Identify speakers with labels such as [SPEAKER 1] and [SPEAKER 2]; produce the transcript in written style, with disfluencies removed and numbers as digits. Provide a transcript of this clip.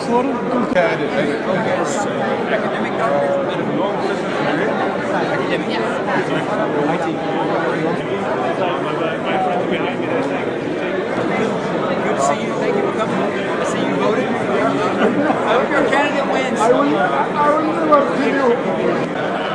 [SPEAKER 1] was geworden?
[SPEAKER 2] Candidate.
[SPEAKER 3] Academic doctor? Academic, yeah. Good to see you. Thank you for coming. I see you voted. I hope your candidate wins.
[SPEAKER 1] I will never continue.